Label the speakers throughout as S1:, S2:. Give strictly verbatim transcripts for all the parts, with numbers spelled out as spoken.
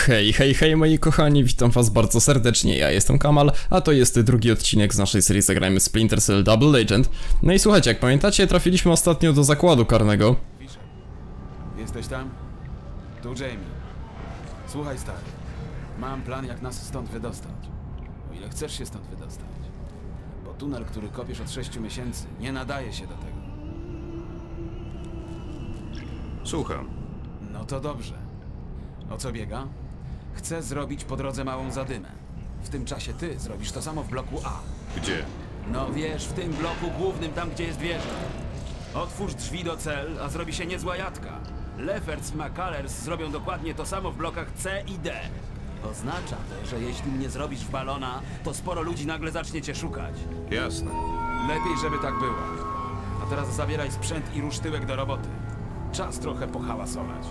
S1: Hej, hej, hej moi kochani, witam was bardzo serdecznie, ja jestem Kamal, a to jest drugi odcinek z naszej serii Zagrajmy Splinter Cell Double Agent. No i słuchajcie, jak pamiętacie, trafiliśmy ostatnio do zakładu karnego.
S2: Jesteś tam? Tu Jamie. Słuchaj stary, mam plan jak nas stąd wydostać. O ile chcesz się stąd wydostać. Bo tunel, który kopiesz od sześciu miesięcy, nie nadaje się do tego.
S3: Słucham.
S2: No to dobrze. O co biega? Chcę zrobić po drodze małą zadymę. W tym czasie ty zrobisz to samo w bloku A.
S3: Gdzie?
S2: No wiesz, w tym bloku głównym, tam gdzie jest wieża. Otwórz drzwi do cel, a zrobi się niezła jadka. Lefferts i McCullers zrobią dokładnie to samo w blokach C i D. Oznacza to, że jeśli mnie zrobisz w balona, to sporo ludzi nagle zacznie cię szukać.
S3: Jasne.
S2: Lepiej, żeby tak było. A teraz zabieraj sprzęt i rusz tyłek do roboty. Czas trochę pohałasować.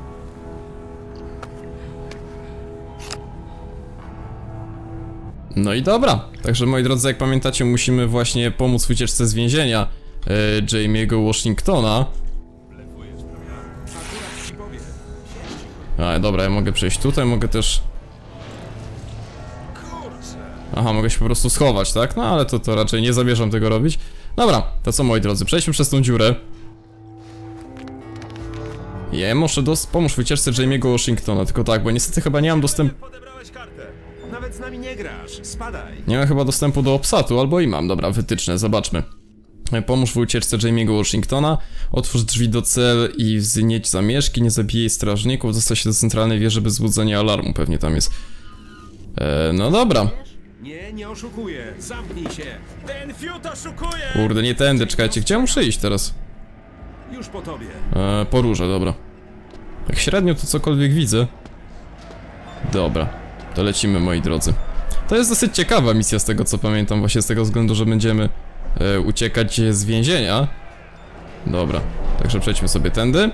S1: No i dobra, także moi drodzy, jak pamiętacie, musimy właśnie pomóc w ucieczce z więzienia e, Jamie'ego Washingtona. A, dobra, ja mogę przejść tutaj, mogę też... Aha, mogę się po prostu schować, tak? No ale to, to raczej nie zamierzam tego robić. Dobra, to co moi drodzy, przejdźmy przez tą dziurę. Ja muszę dos pomóż w ucieczce Jamie'ego Washingtona, tylko tak, bo niestety chyba nie mam dostępu...
S3: Nawet z nami nie grasz, spadaj.
S1: Nie mam chyba dostępu do obsatu, albo i mam, dobra, wytyczne, zobaczmy. Pomóż w ucieczce Jamie'ego Washingtona, otwórz drzwi do cel i wznieść zamieszki, nie zabijaj strażników, dostać się do centralnej wieży bez wzbudzenia alarmu, pewnie tam jest. Eee, no dobra.
S3: Nie, nie oszukuję, zamknij się. Ten fiut oszukuje!
S1: Kurde, nie tędy, czekajcie, gdzie ja muszę iść teraz?
S3: Już po tobie.
S1: Eee, po róże, dobra. Jak średnio to cokolwiek widzę. Dobra, to lecimy moi drodzy. To jest dosyć ciekawa misja z tego co pamiętam, właśnie z tego względu, że będziemy e, uciekać z więzienia. Dobra, także przejdźmy sobie tędy.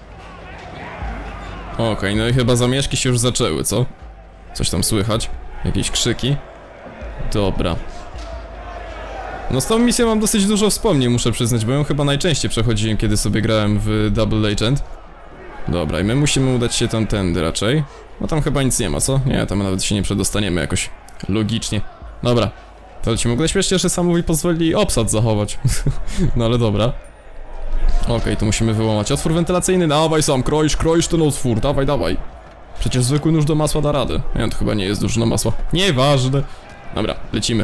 S1: Okej, okay, no i chyba zamieszki się już zaczęły, co? Coś tam słychać, jakieś krzyki. Dobra. No z tą misją mam dosyć dużo wspomnień, muszę przyznać, bo ją chyba najczęściej przechodziłem, kiedy sobie grałem w Double Agent. Dobra, i my musimy udać się tamtędy raczej. No tam chyba nic nie ma, co? Nie, tam nawet się nie przedostaniemy jakoś logicznie. Dobra, to lecimy. W ogóle śmiesznie, że samowi pozwoli obsad zachować. No ale dobra. Okej, okay, tu musimy wyłamać otwór wentylacyjny. Dawaj sam, kroisz, kroisz ten otwór, dawaj, dawaj. Przecież zwykły nóż do masła da radę. Nie, to chyba nie jest nóż do masła. Nieważne. Dobra, lecimy.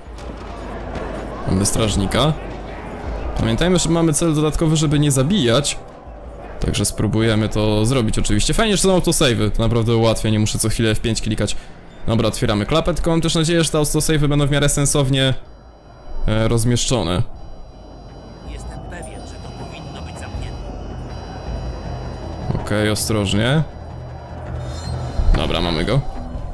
S1: Mamy strażnika. Pamiętajmy, że mamy cel dodatkowy, żeby nie zabijać. Także spróbujemy to zrobić oczywiście. Fajnie, że są autosave'y, to naprawdę ułatwia, nie muszę co chwilę F pięć klikać. Dobra, otwieramy klapę, tylko mam też nadzieję, że te autosave'y będą w miarę sensownie e, rozmieszczone.
S4: Jestem pewien, że to powinno być zamknięte.
S1: Okej, okay, ostrożnie. Dobra, mamy go.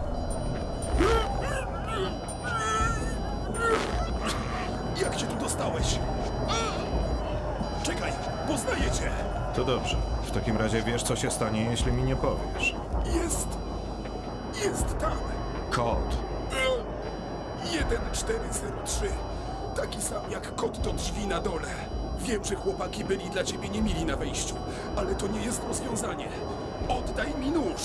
S5: Jak cię tu dostałeś? Czekaj, poznaję cię!
S3: To dobrze. W takim razie wiesz, co się stanie, jeśli mi nie powiesz.
S5: Jest... jest tam.
S3: Kod.
S5: jeden cztery zero trzy. Taki sam jak kod do drzwi na dole. Wiem, że chłopaki byli dla ciebie niemili na wejściu, ale to nie jest rozwiązanie. Oddaj mi nóż.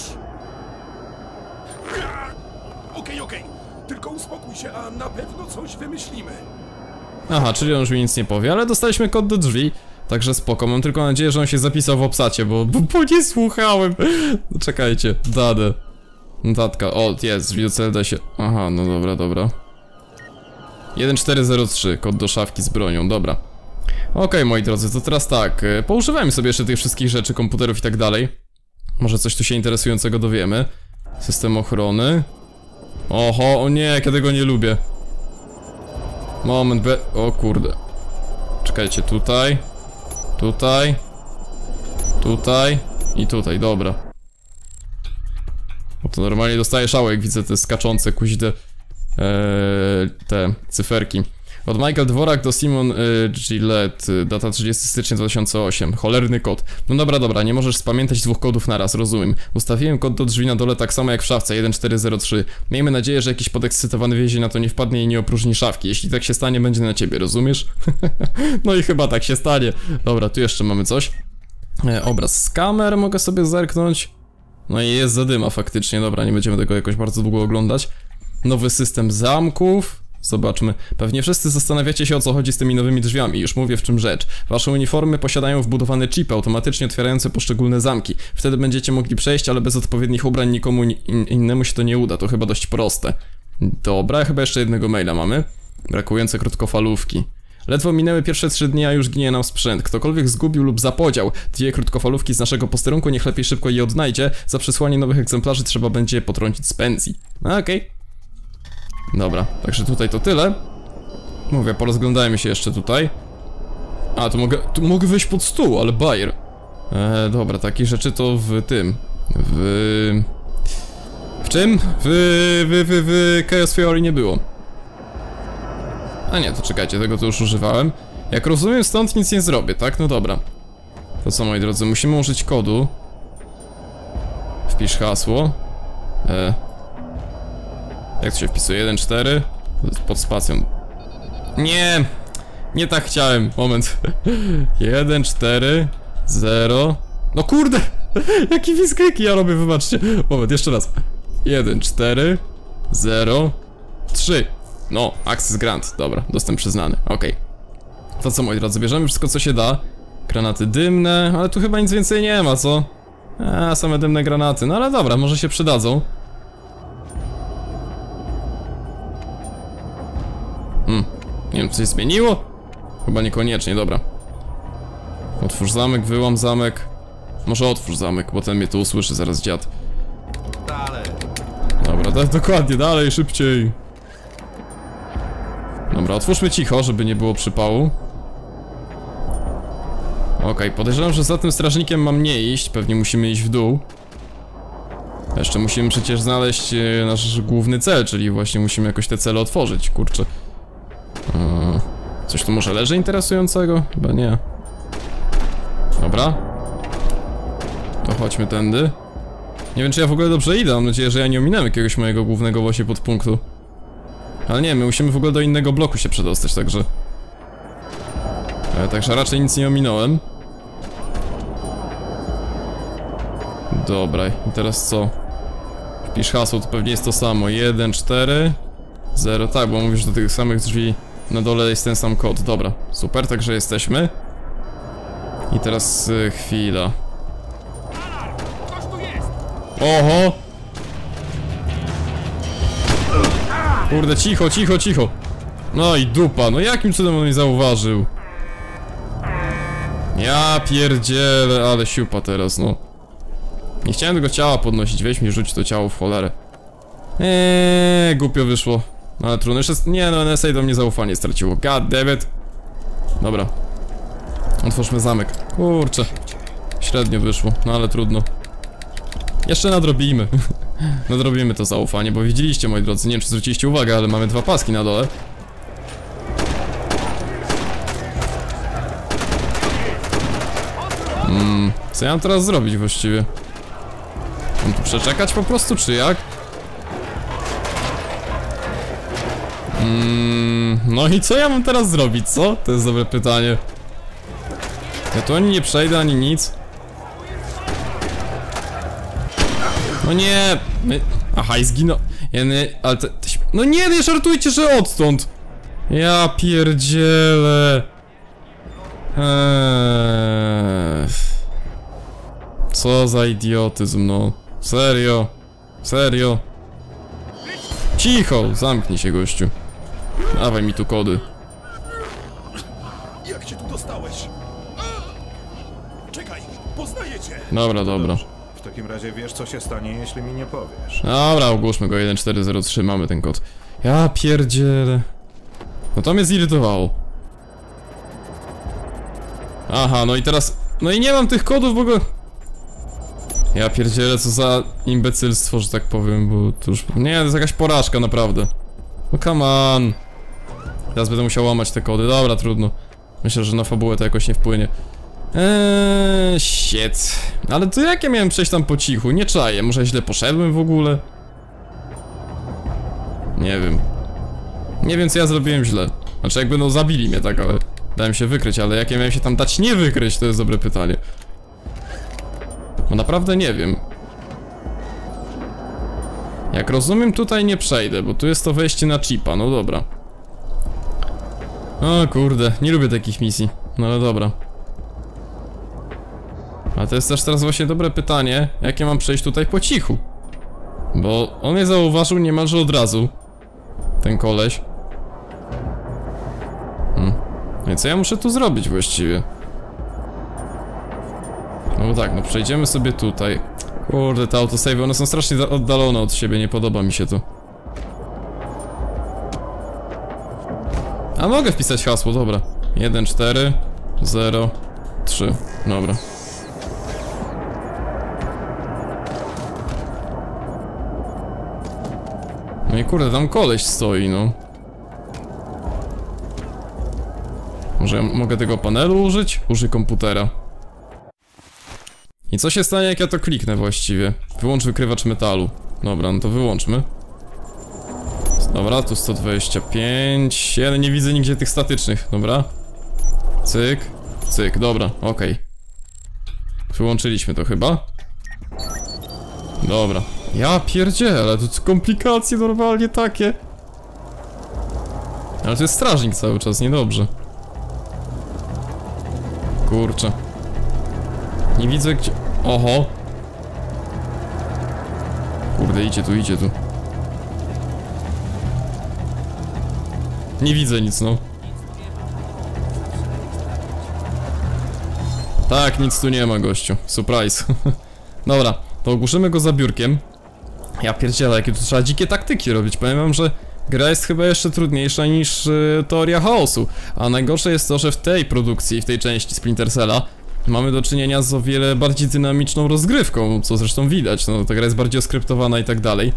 S5: Okej, okej. Tylko uspokój się, a na pewno coś wymyślimy.
S1: Aha, czyli on już mi nic nie powie, ale dostaliśmy kod do drzwi. Także spoko, mam tylko nadzieję, że on się zapisał w obsacie, bo, bo, bo nie słuchałem. Czekajcie, dadę. Datka, o, jest, drzwi do C L D się. Aha, no dobra, dobra. jeden cztery zero trzy, kod do szafki z bronią, dobra. Okej, okay, moi drodzy, to teraz tak, poużywajmy sobie jeszcze tych wszystkich rzeczy, komputerów i tak dalej. Może coś tu się interesującego dowiemy. System ochrony. Oho, o nie, jak ja tego nie lubię. Moment, be... o kurde. Czekajcie, tutaj. Tutaj. Tutaj. I tutaj, dobra. No to normalnie dostaję szału, jak widzę te skaczące kuźde ee, te cyferki. Od Michael Dworak do Simon e, Gillette, data trzydziestego stycznia dwa tysiące ósmego. Cholerny kod. No dobra, dobra, nie możesz spamiętać dwóch kodów naraz, rozumiem. Ustawiłem kod do drzwi na dole tak samo jak w szafce, jeden cztery zero trzy. Miejmy nadzieję, że jakiś podekscytowany więzień na to nie wpadnie i nie opróżni szafki. Jeśli tak się stanie, będzie na ciebie, rozumiesz? No i chyba tak się stanie. Dobra, tu jeszcze mamy coś. E, obraz z kamer mogę sobie zerknąć. No i jest zadyma faktycznie, dobra, nie będziemy tego jakoś bardzo długo oglądać. Nowy system zamków. Zobaczmy. Pewnie wszyscy zastanawiacie się, o co chodzi z tymi nowymi drzwiami. Już mówię, w czym rzecz. Wasze uniformy posiadają wbudowane chipy automatycznie otwierające poszczególne zamki. Wtedy będziecie mogli przejść, ale bez odpowiednich ubrań nikomu in innemu się to nie uda. To chyba dość proste. Dobra, chyba jeszcze jednego maila mamy. Brakujące krótkofalówki. Ledwo minęły pierwsze trzy dni, a już ginie nam sprzęt. Ktokolwiek zgubił lub zapodział dwie krótkofalówki z naszego posterunku, niech lepiej szybko je odnajdzie. Za przesłanie nowych egzemplarzy trzeba będzie potrącić z pensji. No okej. Okay. Dobra, także tutaj to tyle. Mówię, porozglądajmy się jeszcze tutaj. A, tu mogę, tu mogę wejść pod stół, ale bajer. Eee, dobra, takie rzeczy to w tym. W... W czym? W... W... W... W... Chaos Theory nie było. A nie, to czekajcie, tego to już używałem. Jak rozumiem, stąd nic nie zrobię, tak? No dobra. To co, moi drodzy, musimy użyć kodu. Wpisz hasło. E. Jak to się wpisuje? jeden cztery pod spacją. Nie! Nie tak chciałem, moment. jeden cztery zero. No kurde! Jaki wiskryki ja robię, wybaczcie. Moment, jeszcze raz. jeden cztery zero trzy. No, access grant, dobra, dostęp przyznany, okej. Okay. To co, moi drodzy, bierzemy wszystko, co się da. Granaty dymne, ale tu chyba nic więcej nie ma, co? A, same dymne granaty, no ale dobra, może się przydadzą. Hmm, nie wiem, czy coś zmieniło? Chyba niekoniecznie, dobra. Otwórz zamek, wyłam zamek. Może otwórz zamek, bo ten mnie tu usłyszy zaraz dziad.
S3: Dalej.
S1: Dobra, tak, dokładnie, dalej, szybciej. Dobra, otwórzmy cicho, żeby nie było przypału. Okej, okay, podejrzewam, że za tym strażnikiem mam nie iść. Pewnie musimy iść w dół. Jeszcze musimy przecież znaleźć e, nasz główny cel, czyli właśnie musimy jakoś te cele otworzyć, kurczę. Eee, coś tu może leży interesującego? Chyba nie. Dobra. To chodźmy tędy. Nie wiem, czy ja w ogóle dobrze idę, mam nadzieję, że ja nie ominę jakiegoś mojego głównego właśnie podpunktu. Ale nie, my musimy w ogóle do innego bloku się przedostać, także... E, także raczej nic nie ominąłem. Dobra, i teraz co? Wpisz hasło, to pewnie jest to samo. jeden cztery zero, tak, bo mówisz, że do tych samych drzwi na dole jest ten sam kod. Dobra, super, także jesteśmy. I teraz y, chwila. Oho! Kurde, cicho, cicho, cicho. No i dupa, no jakim cudem on mnie zauważył? Ja pierdzielę, ale siupa teraz, no. Nie chciałem tego ciała podnosić, weź mi rzuć to ciało w cholerę. Eee, głupio wyszło. No ale trudno, jeszcze... Nie no, N S A do mnie zaufanie straciło, god damn it. Dobra. Otwórzmy zamek. Kurczę. Średnio wyszło, no ale trudno. Jeszcze nadrobimy. Nadrobimy to zaufanie, bo widzieliście, moi drodzy, nie wiem, czy zwróciliście uwagę, ale mamy dwa paski na dole. Hmm, co ja mam teraz zrobić właściwie? Mam tu przeczekać po prostu, czy jak? Hmm, no i co ja mam teraz zrobić, co? To jest dobre pytanie. Ja tu ani nie przejdę, ani nic. No nie! My... Aha, i zginął. Ja nie... Ale te... No nie, nie żartujcie, że odtąd! Ja pierdzielę. Eee... Co za idiotyzm, no. Serio. Serio. Cicho! Zamknij się, gościu. Dawaj mi tu kody.
S5: Jak cię tu dostałeś? Czekaj, poznaję cię!
S1: Dobra, dobra.
S3: W takim razie wiesz, co się stanie, jeśli mi nie powiesz.
S1: Dobra, ogłóżmy go, jeden cztery zero trzy, mamy ten kod. Ja pierdzielę. No to mnie zirytowało. Aha, no i teraz... No i nie mam tych kodów w ogóle. Ja pierdzielę, co za imbecylstwo, że tak powiem, bo to już... Nie, to jest jakaś porażka, naprawdę. No come on. Teraz będę musiał łamać te kody, dobra, trudno. Myślę, że na fabułę to jakoś nie wpłynie. Eee, shit. Ale to jak ja miałem przejść tam po cichu? Nie czaję, może źle poszedłem w ogóle? Nie wiem. Nie wiem, co ja zrobiłem źle. Znaczy jakby no zabili mnie tak, ale dałem się wykryć, ale jak ja miałem się tam dać nie wykryć, to jest dobre pytanie. Bo naprawdę nie wiem. Jak rozumiem, tutaj nie przejdę, bo tu jest to wejście na chipa, no dobra. O kurde, nie lubię takich misji, no ale dobra. A to jest też teraz właśnie dobre pytanie, jak ja mam przejść tutaj po cichu? Bo on mnie zauważył niemalże od razu. Ten koleś. Hmm. No i co ja muszę tu zrobić właściwie? No bo tak, no przejdziemy sobie tutaj. Kurde, te autosave, one są strasznie oddalone od siebie, nie podoba mi się to. A mogę wpisać hasło, dobra. jeden, cztery, zero, trzy, dobra. No i kurde, tam koleś stoi, no. Może ja mogę tego panelu użyć? Użyj komputera. I co się stanie, jak ja to kliknę właściwie? Wyłącz wykrywacz metalu. Dobra, no to wyłączmy. Dobra, tu sto dwadzieścia pięć. Ja nie widzę nigdzie tych statycznych, dobra. Cyk, cyk, dobra, okej. Okay. Wyłączyliśmy to chyba. Dobra. Ja pierdzielę, to komplikacje normalnie takie. Ale to jest strażnik cały czas, niedobrze. Kurczę. Nie widzę gdzie... Oho. Kurde, idzie tu, idzie tu. Nie widzę nic, no. Tak, nic tu nie ma, gościu. Surprise. Dobra, to ogłuszymy go za biurkiem. Ja pierdzielę, jakie tu trzeba dzikie taktyki robić. Powiem wam, że gra jest chyba jeszcze trudniejsza niż yy, teoria chaosu. A najgorsze jest to, że w tej produkcji, w tej części Splinter Cella mamy do czynienia z o wiele bardziej dynamiczną rozgrywką, co zresztą widać. No, ta gra jest bardziej oskryptowana i tak dalej.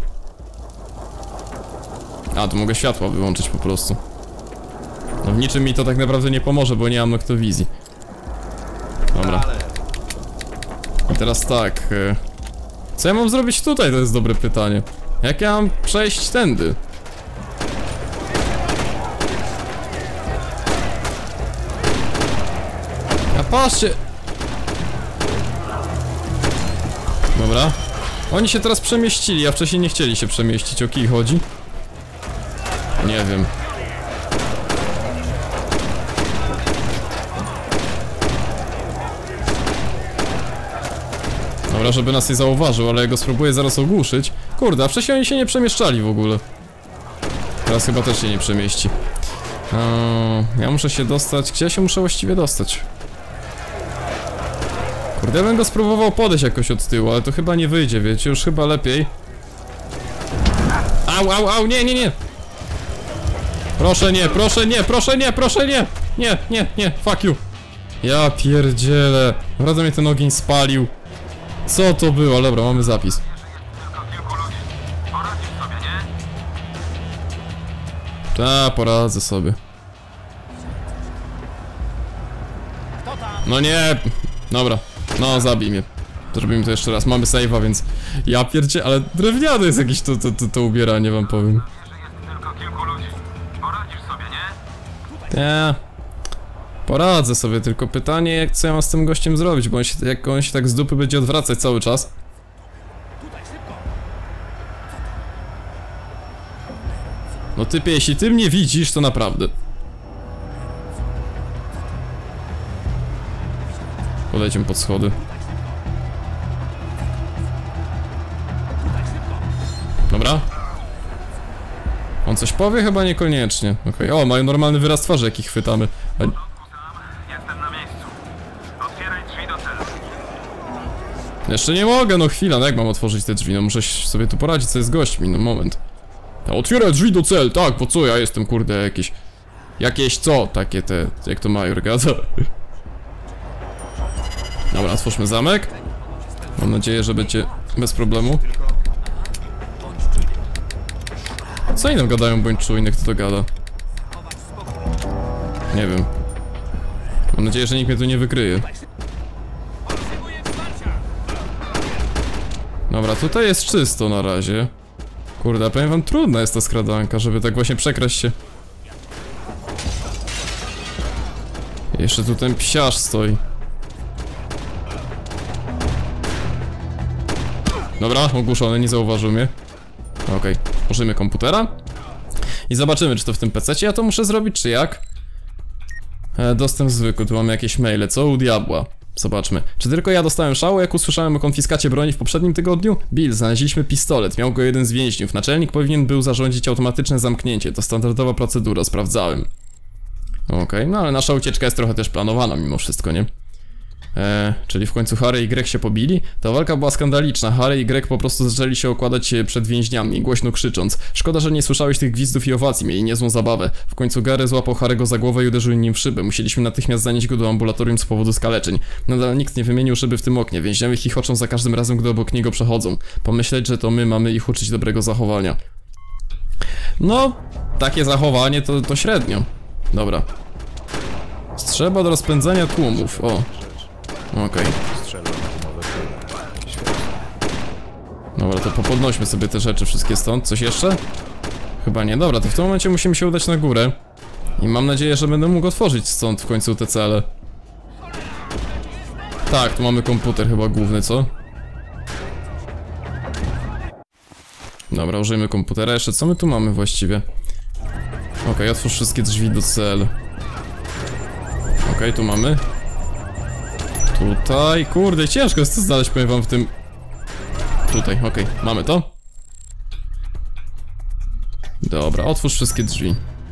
S1: A, tu mogę światła wyłączyć po prostu. No w niczym mi to tak naprawdę nie pomoże, bo nie mam noktowizji. Dobra. I teraz tak... Yy, co ja mam zrobić tutaj? To jest dobre pytanie. Jak ja mam przejść tędy? A patrzcie! Dobra. Oni się teraz przemieścili, a wcześniej nie chcieli się przemieścić. O kij chodzi? Nie wiem. Dobra, żeby nas nie zauważył, ale ja go spróbuję zaraz ogłuszyć. Kurde, a wcześniej oni się nie przemieszczali w ogóle. Teraz chyba też się nie przemieści. Eee, ja muszę się dostać... Gdzie ja się muszę właściwie dostać? Kurde, ja bym go spróbował podejść jakoś od tyłu, ale to chyba nie wyjdzie, wiecie? Już chyba lepiej. Au, au, au, nie, nie, nie! Proszę nie, proszę nie, proszę nie, proszę nie! Nie, nie, nie, fuck you! Ja pierdzielę. Naprawdę mnie ten ogień spalił. Co to było? Dobra, mamy zapis. Ta, poradzę sobie. No nie! Dobra, no zabij mnie. Zrobimy to jeszcze raz, mamy save'a, więc... Ja pierdzie, ale drewniane jest jakieś to, to, to, to ubieranie, wam powiem. Nie. Poradzę sobie, tylko pytanie, jak co ja mam z tym gościem zrobić, bo on się, jak on się tak z dupy będzie odwracać cały czas. No typie, jeśli ty mnie widzisz, to naprawdę. Podejdźmy pod schody. Dobra. On coś powie? Chyba niekoniecznie. Okej, okay. O, mają normalny wyraz twarzy, jaki chwytamy. A...
S6: Jestem na miejscu. Otwieraj drzwi do celu.
S1: Jeszcze nie mogę, no chwila, no jak mam otworzyć te drzwi? No muszę sobie tu poradzić sobie z gośćmi, no moment. Otwieraj drzwi do cel, tak, po co ja jestem, kurde, jakieś... Jakieś co? Takie te, jak to major gada. Dobra, otwórzmy zamek. Mam nadzieję, że będzie bez problemu. Co innym gadają, bądź czujny, kto to gada? Nie wiem. Mam nadzieję, że nikt mnie tu nie wykryje. Dobra, tutaj jest czysto na razie. Kurde, powiem wam, trudna jest ta skradanka, żeby tak właśnie przekraść się. Jeszcze tu ten psiarz stoi. Dobra, ogłuszony, nie zauważył mnie. Okej, okay. Użyjmy komputera. I zobaczymy, czy to w tym pececie ja to muszę zrobić, czy jak? E, dostęp zwykły, tu mamy jakieś maile, co u diabła? Zobaczmy. Czy tylko ja dostałem szału, jak usłyszałem o konfiskacie broni w poprzednim tygodniu? Bill, znaleźliśmy pistolet, miał go jeden z więźniów. Naczelnik powinien był zarządzić automatyczne zamknięcie, to standardowa procedura, sprawdzałem. Okej, okay. No ale nasza ucieczka jest trochę też planowana mimo wszystko, nie? Eee, czyli w końcu Harry i Greg się pobili? Ta walka była skandaliczna. Harry i Greg po prostu zaczęli się okładać przed więźniami, głośno krzycząc. Szkoda, że nie słyszałeś tych gwizdów i owacji, mieli niezłą zabawę. W końcu Gary złapał Harry'ego za głowę i uderzył nim w szybę. Musieliśmy natychmiast zanieść go do ambulatorium z powodu skaleczeń. Nadal nikt nie wymienił szyby w tym oknie. Więźniowie chichoczą za każdym razem, gdy obok niego przechodzą. Pomyśleć, że to my mamy ich uczyć dobrego zachowania. No, takie zachowanie to, to średnio. Dobra. Strzeba do rozpędzania tłumów, o. Okej. Okay. Dobra, to popodnośmy sobie te rzeczy wszystkie stąd. Coś jeszcze? Chyba nie. Dobra, to w tym momencie musimy się udać na górę. I mam nadzieję, że będę mógł otworzyć stąd w końcu te cele. Tak, tu mamy komputer chyba główny, co? Dobra, użyjmy komputera. Jeszcze co my tu mamy właściwie? Okej, okay, otwórz wszystkie drzwi do cel. Okej, okay, tu mamy. Tutaj, kurde, ciężko jest to znaleźć, powiem wam w tym... Tutaj, okej, okay, mamy to. Dobra, otwórz wszystkie drzwi.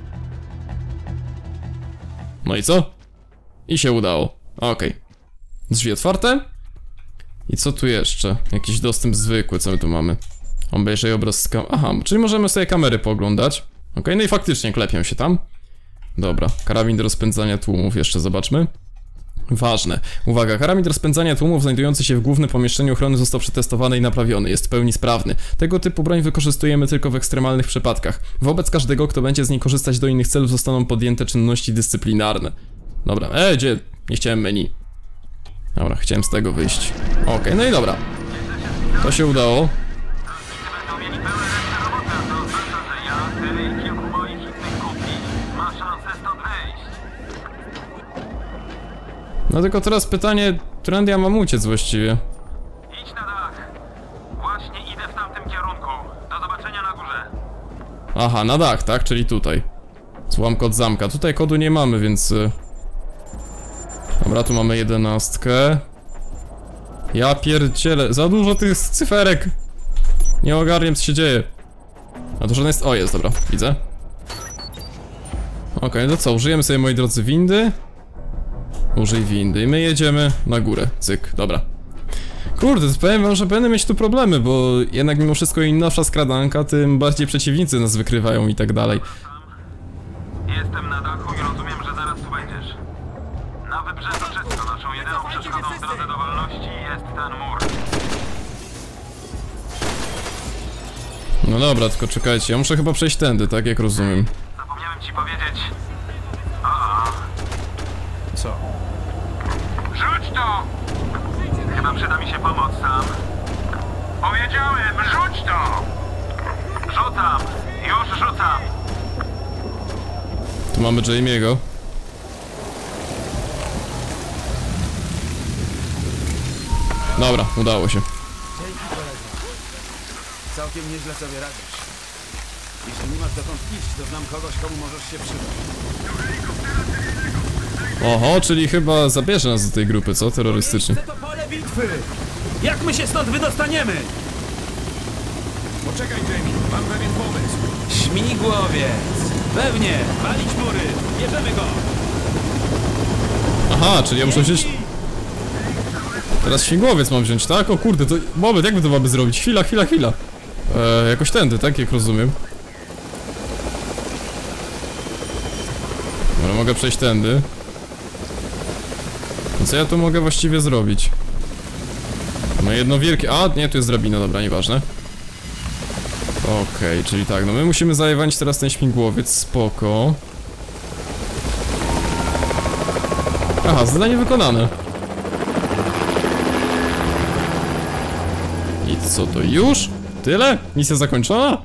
S1: No i co? I się udało, okej. Okay. Drzwi otwarte. I co tu jeszcze? Jakiś dostęp zwykły, co my tu mamy? Obejrzyj obraz z kam... Aha, czyli możemy sobie kamery pooglądać. Okej, okay, no i faktycznie klepią się tam. Dobra, karabin do rozpędzania tłumów, jeszcze zobaczmy. Ważne. Uwaga, karabin do rozpędzania tłumów znajdujący się w głównym pomieszczeniu ochrony został przetestowany i naprawiony. Jest w pełni sprawny. Tego typu broń wykorzystujemy tylko w ekstremalnych przypadkach. Wobec każdego, kto będzie z niej korzystać do innych celów, zostaną podjęte czynności dyscyplinarne. Dobra, e, gdzie? Nie chciałem menu. Dobra, chciałem z tego wyjść. Okej, okay, no i dobra. To się udało. No tylko teraz pytanie, którędy ja mam uciec właściwie?
S6: Idź na dach. Właśnie idę w tamtym kierunku. Do zobaczenia na górze.
S1: Aha, na dach, tak? Czyli tutaj. Złam kod zamka. Tutaj kodu nie mamy, więc... Dobra, tu mamy jedenastkę. Ja pierdzielę, za dużo tych cyferek. Nie ogarniam, co się dzieje. A to żaden jest... O, jest, dobra, widzę. Okej, okay, no co, użyjemy sobie, moi drodzy, windy. Użyj windy i my jedziemy na górę, cyk, dobra. Kurde, to powiem wam, że będę mieć tu problemy, bo jednak mimo wszystko im nowsza skradanka, tym bardziej przeciwnicy nas wykrywają i tak dalej.
S6: Jestem na dachu i rozumiem, że zaraz tu będziesz. Na wybrzeżu czysto, naszą jedyną przeszkodą w drodze do wolności jest ten mur.
S1: No dobra, tylko czekajcie, ja muszę chyba przejść tędy, tak jak rozumiem.
S6: Zapomniałem ci powiedzieć... O,
S3: Co?
S6: rzuć to! Chyba przyda mi się pomoc, Sam. Powiedziałem, rzuć to! Rzucam! Już rzucam!
S1: Tu mamy Jamie'ego. Dobra, udało się.
S2: Całkiem nieźle sobie radzisz. Jeśli nie masz dokąd iść, to znam kogoś, komu możesz się przydać.
S1: Oho, czyli chyba zabierze nas do tej grupy, co? Terrorystycznie.
S2: To pole bitwy! Jak my się stąd wydostaniemy?
S3: Poczekaj, Jamie, mam pewien pomysł.
S2: Śmigłowiec! Pewnie! Walić mury! Bierzemy go!
S1: Aha, czyli ja muszę wziąć... Teraz śmigłowiec mam wziąć, tak? O kurde, to... Moment, jak my to mamy zrobić? Chwila, chwila, chwila. Eee, jakoś tędy, tak? Jak rozumiem. Dobra, mogę przejść tędy. No co ja tu mogę właściwie zrobić? No jedno wielkie... A, nie, tu jest drabina, dobra, nieważne. Okej, okay, czyli tak, no my musimy zajebać teraz ten śmigłowiec, spoko. Aha, zadanie wykonane. I co to już? Tyle? Misja zakończona?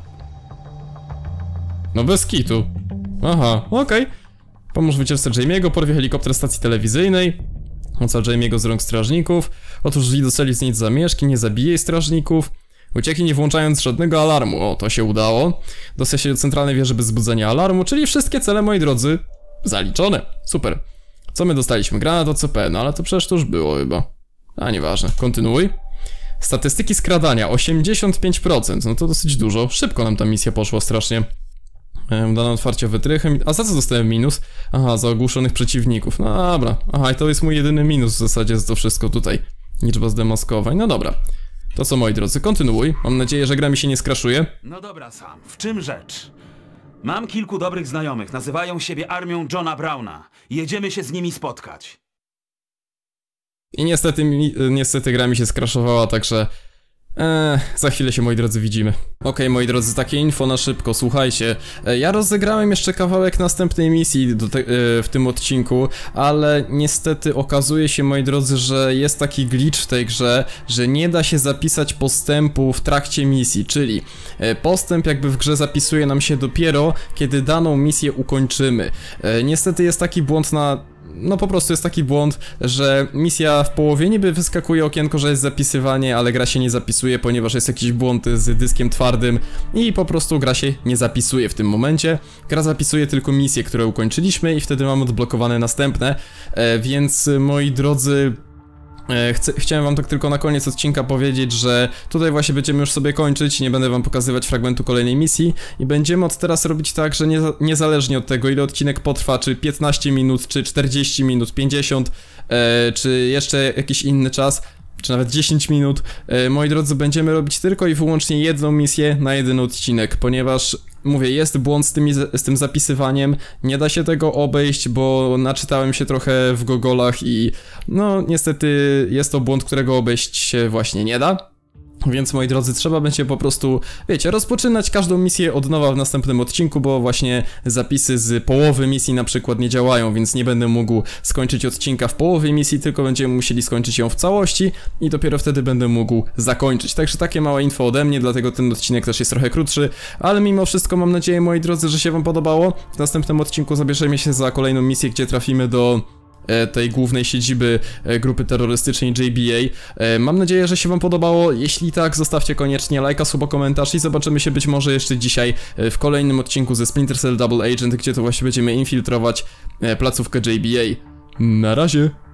S1: No bez kitu. Aha, okej. Okay. Pomóż wycieczce Jamie'ego, porwie helikopter stacji telewizyjnej. Ocal Jamie'ego z rąk strażników. Otóż drzwi do celi znieść zamieszki, nie zabijaj strażników. Uciekli nie włączając żadnego alarmu. O, to się udało. Dostać się do centralnej wieży bez zbudzenia alarmu, czyli wszystkie cele, moi drodzy, zaliczone. Super. Co my dostaliśmy? Granat O C P, no ale to przecież to już było chyba. A, nieważne. Kontynuuj. Statystyki skradania osiemdziesiąt pięć procent, no to dosyć dużo. Szybko nam ta misja poszła strasznie. Dane otwarcie wytrychem. A za co dostałem minus? Aha, za ogłuszonych przeciwników. No dobra. Aha, i to jest mój jedyny minus w zasadzie za to wszystko tutaj. Liczba zdemaskowań. No dobra. To co, moi drodzy, kontynuuj. Mam nadzieję, że gra mi się nie skraszuje.
S2: No dobra, Sam, w czym rzecz? Mam kilku dobrych znajomych, nazywają siebie armią Johna Browna. Jedziemy się z nimi spotkać.
S1: I niestety, mi, niestety gra mi się skraszowała, także... Eee, za chwilę się, moi drodzy, widzimy. Okej, okay, moi drodzy, takie info na szybko, słuchajcie. E, ja rozegrałem jeszcze kawałek następnej misji do te, e, w tym odcinku, ale niestety okazuje się, moi drodzy, że jest taki glitch w tej grze, że nie da się zapisać postępu w trakcie misji, czyli e, postęp jakby w grze zapisuje nam się dopiero, kiedy daną misję ukończymy. E, niestety jest taki błąd na... No po prostu jest taki błąd, że misja w połowie niby wyskakuje okienko, że jest zapisywanie, ale gra się nie zapisuje, ponieważ jest jakiś błąd z dyskiem twardym i po prostu gra się nie zapisuje w tym momencie. Gra zapisuje tylko misje, które ukończyliśmy i wtedy mamy odblokowane następne, e, więc moi drodzy... Chcę, chciałem wam tak tylko na koniec odcinka powiedzieć, że tutaj właśnie będziemy już sobie kończyć, nie będę wam pokazywać fragmentu kolejnej misji i będziemy od teraz robić tak, że nie, niezależnie od tego, ile odcinek potrwa, czy piętnaście minut, czy czterdzieści minut, pięćdziesiąt, e, czy jeszcze jakiś inny czas, czy nawet dziesięć minut, e, moi drodzy, będziemy robić tylko i wyłącznie jedną misję na jeden odcinek, ponieważ... Mówię, jest błąd z, tymi, z tym zapisywaniem, nie da się tego obejść, bo naczytałem się trochę w gogolach i no niestety jest to błąd, którego obejść się właśnie nie da. Więc moi drodzy, trzeba będzie po prostu, wiecie, rozpoczynać każdą misję od nowa w następnym odcinku, bo właśnie zapisy z połowy misji na przykład nie działają, więc nie będę mógł skończyć odcinka w połowie misji, tylko będziemy musieli skończyć ją w całości i dopiero wtedy będę mógł zakończyć. Także takie małe info ode mnie, dlatego ten odcinek też jest trochę krótszy, ale mimo wszystko mam nadzieję, moi drodzy, że się wam podobało. W następnym odcinku zabierzemy się za kolejną misję, gdzie trafimy do... tej głównej siedziby grupy terrorystycznej J B A. Mam nadzieję, że się wam podobało. Jeśli tak, zostawcie koniecznie lajka, suba, komentarz i zobaczymy się być może jeszcze dzisiaj w kolejnym odcinku ze Splinter Cell Double Agent, gdzie to właśnie będziemy infiltrować placówkę J B A. Na razie!